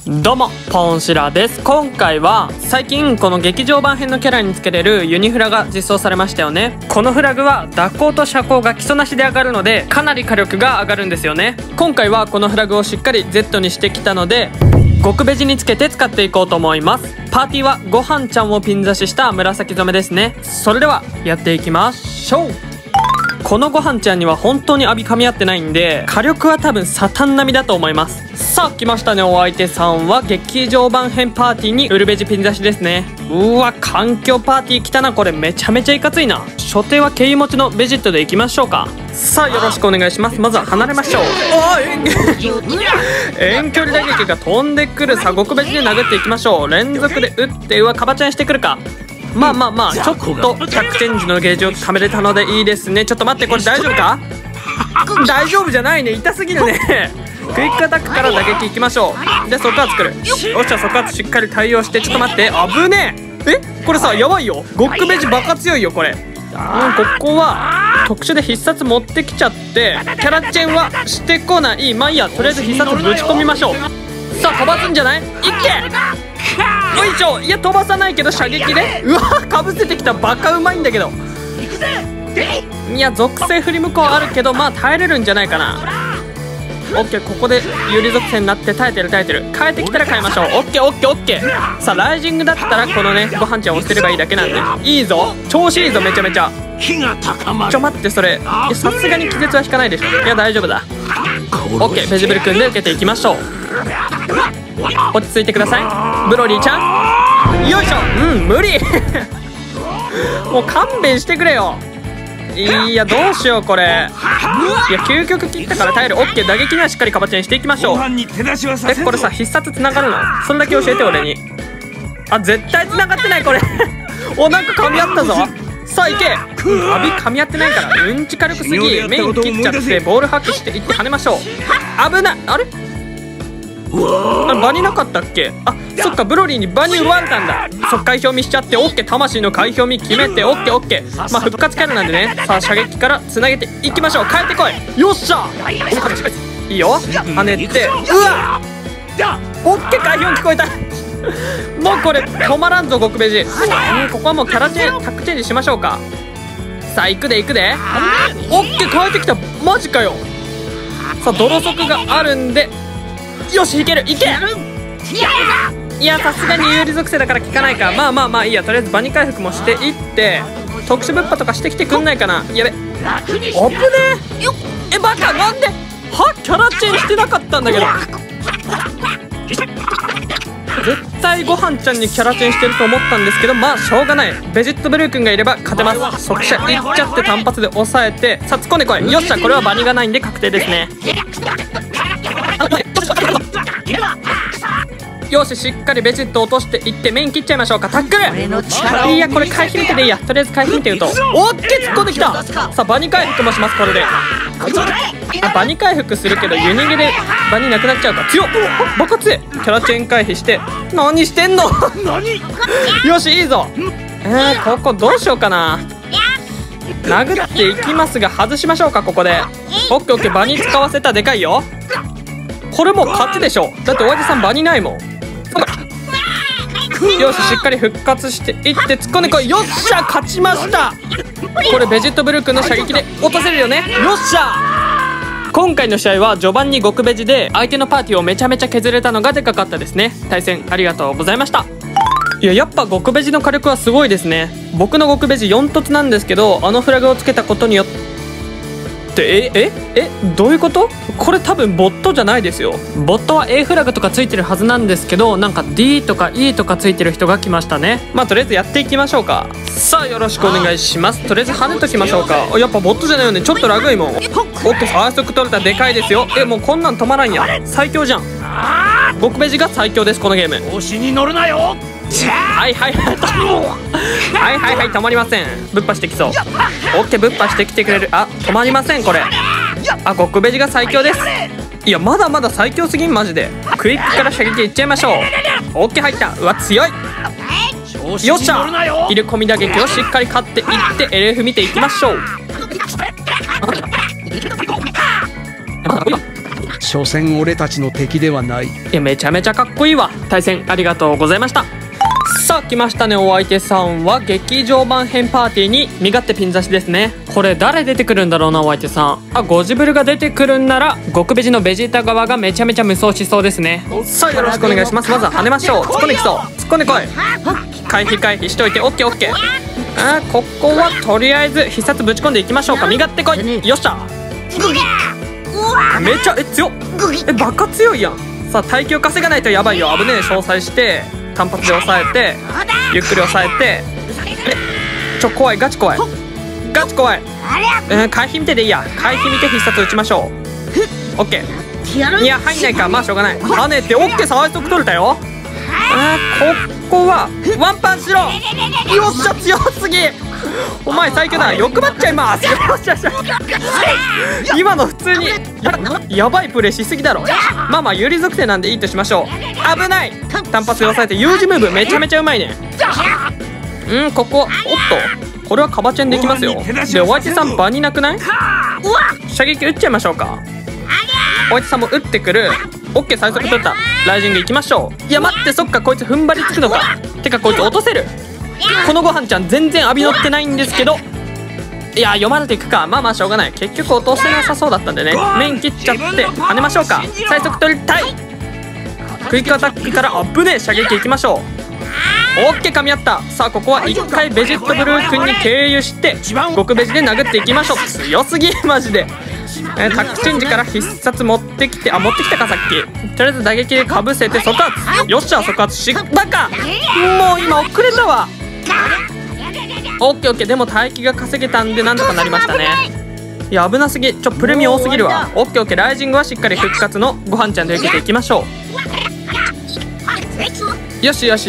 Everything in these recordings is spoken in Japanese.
どうもポンシラです。今回は最近この劇場版編のキャラにつけれるユニフラが実装されましたよね。このフラグは蛇行と斜行が基礎なしで上がるのでかなり火力が上がるんですよね。今回はこのフラグをしっかり Z にしてきたので極ベジにつけて使っていこうと思います。パーティーはごはんちゃんをピン刺しした紫染めですね。それではやっていきましょう。このごはんちゃんには本当に浴び噛み合ってないんで火力は多分サタン並みだと思います。さあ来ましたね。お相手さんは劇場版編パーティーにウルベジピン刺しですね。うわ環境パーティー来たな。これめちゃめちゃいかついな。初手は経由持ちのベジットでいきましょうか。さあよろしくお願いします。まずは離れましょう。遠距離打撃が飛んでくる。さあ極ベジで殴っていきましょう。連続で打ってカバチャンしてくるか。まあちょっと100点時のゲージを貯めれたのでいいですね。ちょっと待って、これ大丈夫か。大丈夫じゃないね。痛すぎるね。クイックアタックから打撃いきましょう。で即圧来る。よっしゃ即圧しっかり対応して。ちょっと待って、危ねえ。これさやばいよ。極ベジバカ強いよこれ。ここは特殊で必殺持ってきちゃってキャラチェンはしてこない。まあいいや、とりあえず必殺ぶち込みましょう。さあ飛ばすんじゃない。いっけよいしょ。いや飛ばさないけど射撃でうわかぶせてきた。バカうまいんだけど。いや属性振り向こうあるけどまあ耐えれるんじゃないかな。オッケー、ここで有利属性になって耐えてる。変えてきたら変えましょう。オッケー。さあライジングだったらこのねごはんちゃんを捨てればいいだけなんでいいぞ。調子いいぞめちゃめちゃ。待って、それさすがに気絶は引かないでしょ。いや大丈夫だ。オッケー、ベジブル組んで受けていきましょう。落ち着いてくださいブロリーちゃん。よいしょ。無理もう勘弁してくれよ。いやどうしようこれ。いや究極切ったから耐える。オッケー、打撃にはしっかりカバチャンしていきましょう。これさ必殺つながるの。それだけ教えて俺に。あ絶対つながってないこれおなんか噛み合ったぞ。さあいけ。浴び噛み合ってないからうんち軽くすぎ。メイン切っちゃってボールハックしていって跳ねましょう。危ない。あれバニなかったっけ。あそっか、ブロリーにバニ奪われたんだ。即回表見しちゃって。オッケー、魂の回表見決めて。オッケー。まあ復活キャラなんでね。さあ射撃からつなげていきましょう。変えてこい。よっしゃ。いいよ跳ねて。うわオッケー、回表聞こえたもうこれ止まらんぞ極ベジ。ここはもうキャラチェンタックチェンジしましょうか。さあ行くでオッケー、変えてきた。マジかよ。さあ泥速があるんでよしいける。いやさすがに有利属性だから効かないか。まあいいや。とりあえずバニ回復もしていって特殊ぶっぱとかしてきてくんないかな。やべ危ねえ。バカなんでキャラチェンしてなかったんだけど。絶対ごはんちゃんにキャラチェンしてると思ったんですけどまあしょうがない。ベジットブルー君がいれば勝てます。速射いっちゃって単発で抑えて。さあ突っ込んでこい。よっしゃ、これはバニがないんで確定ですね。よししっかりベジット落としていってメイン切っちゃいましょうか。タックル。いやこれ回避見てでいいや。とりあえず回避見て言うとオッケー突っ込んできた。さあバニ回復もしますこれで。バニ回復するけどユニゲでバニなくなっちゃうから強っ。バカ強い。キャラチェン回避して何してんのよしいいぞ。ここどうしようかな。殴っていきますが外しましょうかここで。オッケーバニ使わせた。でかいよこれもう勝ちでしょ。だっておじさんバニないもん。よししっかり復活していって突っ込んでこい。よっしゃ勝ちました。これベジットブルー君の射撃で落とせるよね。よっしゃ。今回の試合は序盤に極ベジで相手のパーティーをめちゃめちゃ削れたのがでかかったですね。対戦ありがとうございました。いややっぱ極ベジの火力はすごいですね。僕の極ベジ4凸なんですけどあのフラグをつけたことによってどういうこと。これ多分ボットじゃないですよ。ボットは A フラグとかついてるはずなんですけどなんか D とか E とかついてる人が来ましたね。まあとりあえずやっていきましょうか。さあよろしくお願いします。とりあえず跳ねときましょうか。やっぱボットじゃないよね。ちょっとラグいもん。オッケー最速取れた。でかいですよ。もうこんなん止まらんやん。最強じゃん。極ベジが最強ですこのゲーム。 調子に乗るなよ。 はい止まりません。ぶっぱしてきそう。オッケーぶっぱしてきてくれる。止まりませんこれ。極ベジが最強です。いやまだまだ最強すぎんマジで。クイックから射撃いっちゃいましょう。オッケー入った。うわ強い。よっしゃ入れ込み打撃をしっかり勝っていって LF 見ていきましょう。 所詮俺たちの敵ではない。 いや、めちゃめちゃかっこいいわ。対戦ありがとうございました。さあ来ましたね。お相手さんは劇場版編パーティーに身勝手ピン刺しですね。これ誰出てくるんだろうな。お相手さん、ゴジブルが出てくるんなら極ベジのベジータ側がめちゃめちゃ無双しそうですね。さあよろしくお願いします。まずは跳ねましょう。突っ込んできそう。突っ込んでこい。回避しといて。オッケーオッケー。ここはとりあえず必殺ぶち込んでいきましょうか。身勝手こい。よっしゃ。めちゃ強っ。バカ強いやん。さあ耐久稼がないとやばいよ。危ねえ。詳細して単発で抑えてゆっくり抑えて。怖い。ガチ怖い。回避見てでいいや。回避見て必殺打ちましょう。オッケー。いや入んないか。まあしょうがない。跳ねてオッケー。最速取れたよ。ここはワンパンしろ。よっしゃ強すぎ。お前最強だ。欲張っちゃいます。よっしゃ。今の普通にやばいプレイしすぎだろ。まあ有利属性なんでいいとしましょう。危ない。単発で抑えて U 字ムーブめちゃめちゃうまいね。ここおっとこれはカバチェンできますよ。でお相手さん場になくない？射撃打っちゃいましょうか。お相手さんも打ってくる。オッケー最速取った。ライジングいきましょう。いや待って、そっかこいつ踏ん張りつくのか。てかこいつ落とせる。このご飯ちゃん全然浴び乗ってないんですけど、いや読まれていくか。まあしょうがない。結局落とせなさそうだったんでね、面切っちゃって跳ねましょうか。最速取りたい。クイックアタックから危ねえ射撃いきましょう。オッケー噛み合った。さあここは1回ベジットブルー君に経由して極ベジで殴っていきましょう。強すぎマジで。タックチェンジから必殺持ってきて、持ってきたかさっき。とりあえず打撃でかぶせて即発。よっしゃ即発しバカ。もう今遅れたわ。オッケーでも耐久が稼げたんでなんとかなりましたね。いや危なすぎ。プレミア多すぎるわ。オッケーライジングはしっかり復活のご飯ちゃんで受けていきましょう。よし。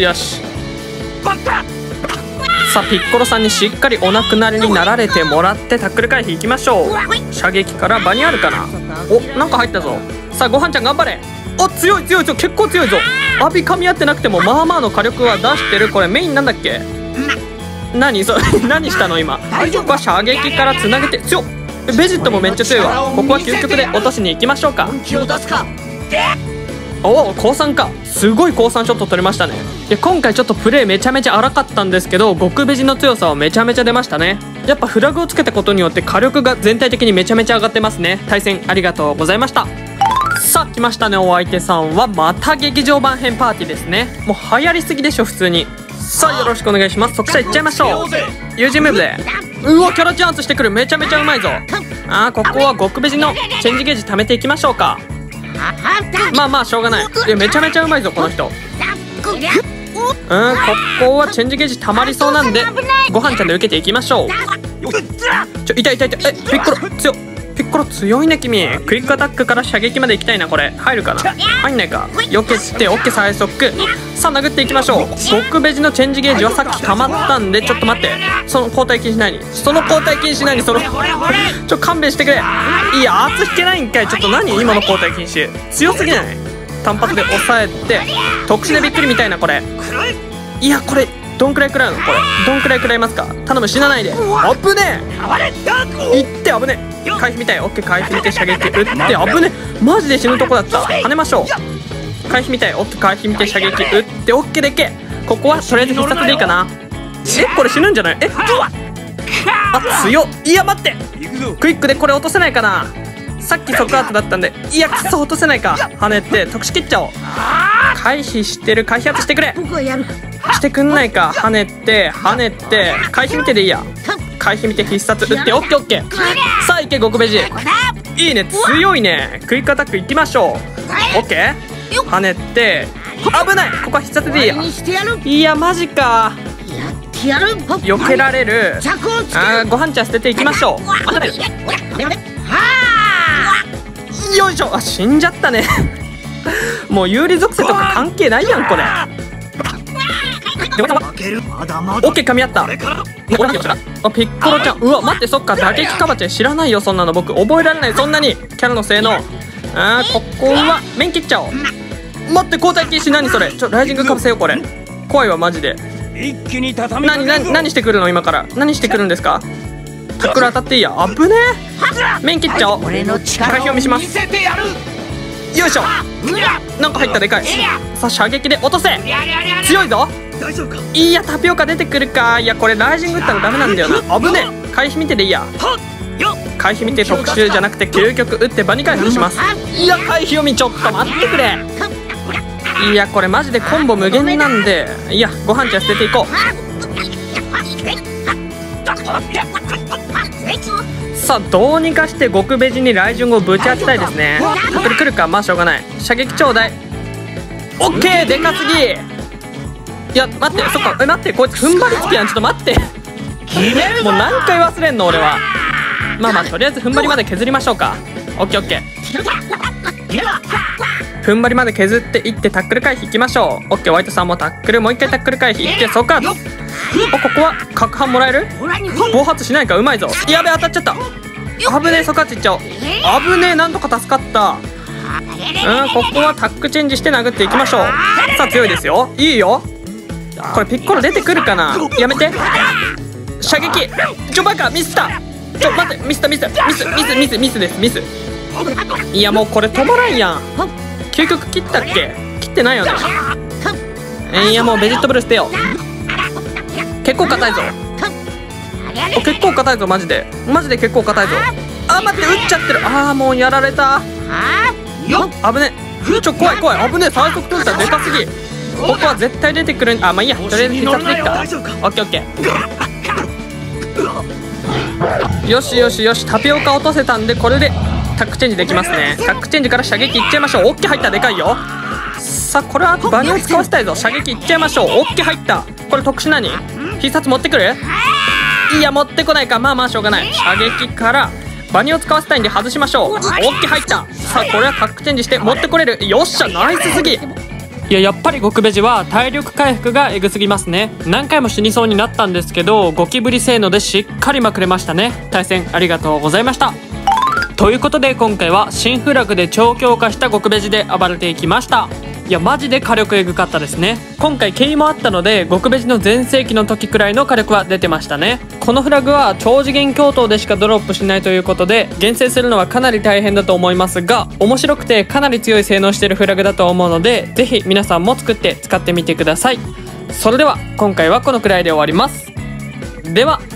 さあピッコロさんにしっかりお亡くなりになられてもらってタックル回避いきましょう。射撃から場にあるかな。なんか入ったぞ。さあご飯ちゃん頑張れ。強い結構強いぞ。アビ噛み合ってなくてもまあまあの火力は出してる。これメインなんだっけ。何したの今。ここは射撃からつなげて強っ。ベジットもめっちゃ強いわ。ここは究極で落としに行きましょうか。降参か。すごい降参ショット取れましたね。いや今回ちょっとプレイめちゃめちゃ荒かったんですけど、極ベジの強さはめちゃめちゃ出ましたね。やっぱフラグをつけたことによって火力が全体的にめちゃめちゃ上がってますね。対戦ありがとうございました。さあ来ましたね。お相手さんはまた劇場版編パーティーですね。もう流行りすぎでしょ普通に。さあよろしくお願いします。速射いっちゃいましょう。友人ムーブでキャラチャンスしてくる。めちゃめちゃうまいぞ。ここは極ベジのチェンジゲージ貯めていきましょうか。まあしょうがない。めちゃめちゃうまいぞこの人。ここはチェンジゲージ溜まりそうなんでご飯ちゃんで受けていきましょう。痛い。ピッコロ強いね君。クイックアタックから射撃まで行きたいな。これ入るかな。入んないか。避けてオッケー最速。さあ殴っていきましょう。極ベジのチェンジゲージはさっき溜まったんでちょっと待って。その交代禁止何。勘弁してくれ。いや圧引けないんかい。今の交代禁止強すぎない。単発で抑えて特殊でびっくりみたいな。これいやこれどんくらい食らうの。これどんくらい食らいますか。頼む死なないで。危ねえ。いって危ねえ。回避みたい。オッケー回避見て射撃打って危ねえ。マジで死ぬとこだった。跳ねましょう。回避みたい。オッケー回避見て射撃打ってオッケーでけ。ここはとりあえず必殺でいいかな。これ死ぬんじゃない。強っ。いや待って、クイックでこれ落とせないかな。さっき即アートだったんで。いやくそ落とせないか。跳ねて特殊切っちゃおう。回避してる。回避圧してくれ。してくんないか。跳ねて回避見てでいいや。回避見て必殺打ってオッケー。さあいけ極ベジ。いいね強いね。クイックアタックいきましょう。オッケー跳ねて危ない。ここは必殺でいいや。いやマジか。避けられる。ご飯ちゃん捨てていきましょう。よいしょ。死んじゃったねもう有利属性とか関係ないやんこれ。オッケー噛み合った。ピッコロちゃん。待って、そっか打撃カバチェ知らないよそんなの。僕覚えられない。そんなにキャラの性能。ここは面切っちゃおう。待って交代禁止。何それ。ライジングかぶせよう。これ怖いわマジで。何してくるの今から。何してくるんですか。タックル当たっていいや。危ねえ。面切っちゃおう。回避読みします。 よいしょ。なんか入った。でかい。さあ射撃で落とせ。強いぞ。いやタピオカ出てくるか。いやこれライジング打ったらダメなんだよな。危ねえ。回避見てでいいや。回避見て特殊じゃなくて究極打って場に回復します。いや回避読みちょっと待ってくれ。いやこれマジでコンボ無限なんで、いやご飯じゃ捨てていこう。さあどうにかして極ベジに雷神をぶち当てたいですね。タックル来るか。まあしょうがない。射撃ちょうだい。オッケー。でかすぎ。いや待って、そっか。待って、こいつ踏ん張りつきやん。ちょっと待って。もう何回忘れんの俺は。まあまあとりあえず踏ん張りまで削りましょうか。オッケーオッケー。踏ん張りまで削っていってタックル回避いきましょう。オッケー。ホワイトさんもタックル、もう一回タックル回避いって即発。お、ここは角反もらえる。暴発しないか。うまいぞ。やべ当たっちゃった。危ねえ。即発いっちゃおう。危ねえ。なんとか助かった。ここはタックチェンジして殴っていきましょう。さあ強いですよ。いいよ。これピッコロ出てくるかな。やめて。射撃ちょバカミスった。ちょ待って、ミスですミス。いやもうこれ止まらんやん。究極切ったっけ。切ってないよね。いやもうベジットブル捨てよう。結構硬いぞ。結構硬いぞ。マジで結構硬いぞ。あ待って、撃っちゃってる。もうやられた。危ねえ。怖い。危ねえ。最速取ったらでかすぎ。ここは絶対出てくる。まあいいや、とりあえず必殺でいっか。オッケーオッケー。よし。タピオカ落とせたんで、これでタックチェンジできますね。タックチェンジから射撃いっちゃいましょう。オッケー入った。でかいよ。さあこれはバニを使わせたいぞ。射撃いっちゃいましょう。オッケー入った。これ特殊何。必殺持ってくる。いや持ってこないか。まあしょうがない。射撃からバニを使わせたいんで外しましょう。オッケー入った。さあこれはタックチェンジして持ってこれる。よっしゃナイスすぎ。いややっぱり極ベジは体力回復がエグすぎますね。何回も死にそうになったんですけど、ゴキブリ性能でしっかりまくれましたね。対戦ありがとうございました。ということで今回は新フラグで超強化した極ベジで暴れていきました。いやマジで火力エグかったですね。今回経緯もあったので極ベジの全盛期の時くらいの火力は出てましたね。このフラグは超次元共闘でしかドロップしないということで厳選するのはかなり大変だと思いますが、面白くてかなり強い性能してるフラグだと思うので、ぜひ皆さんも作って使ってみてください。それでは今回はこのくらいで終わります。では